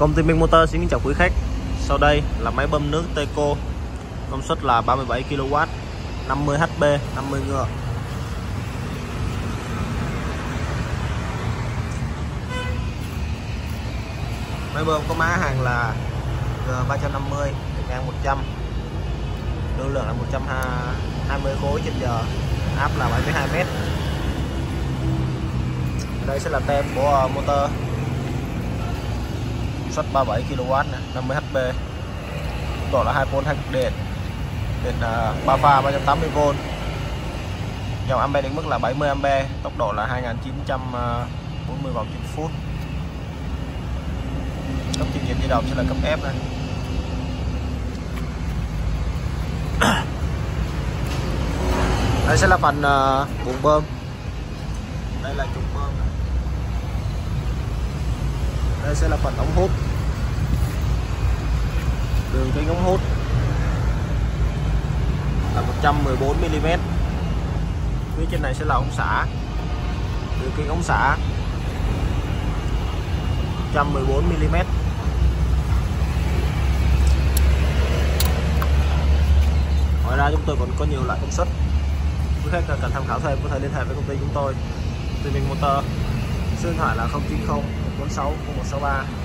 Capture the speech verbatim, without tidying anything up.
Công ty Minh Motor xin kính chào quý khách. Sau đây là máy bơm nước Teco, công suất là ba mươi bảy ki lô oát, năm mươi héc pê, năm mươi ngựa. Máy bơm có mã hàng là G ba trăm năm mươi, ngang một trăm, lưu lượng là một trăm hai mươi khối trên giờ, áp là bảy mươi hai mét. Đây sẽ là tem của motor, suất ba mươi bảy ki lô oát, năm mươi héc pê, độ là hai vôn hai cực điện, điện ba pha ba trăm tám mươi vôn, dòng ampe định mức là bảy mươi ampe, tốc độ là hai nghìn chín trăm bốn mươi vòng trên phút. Cấp trình nhiệt di động sẽ là cấp F này. Đây sẽ là phần uh, buồng bơm. Đây là trục bơm. Đây sẽ là phần ống hút, đường kính ống hút là một trăm mười bốn mi li mét. Phía trên này sẽ là ống xả, đường kính ống xả một trăm mười bốn mi li mét. Ngoài ra chúng tôi còn có nhiều loại công suất. Quý khách cần tham khảo thêm có thể liên hệ với công ty chúng tôi, Công ty Minh Motor. Số điện thoại là không chín không một bốn sáu không một sáu ba.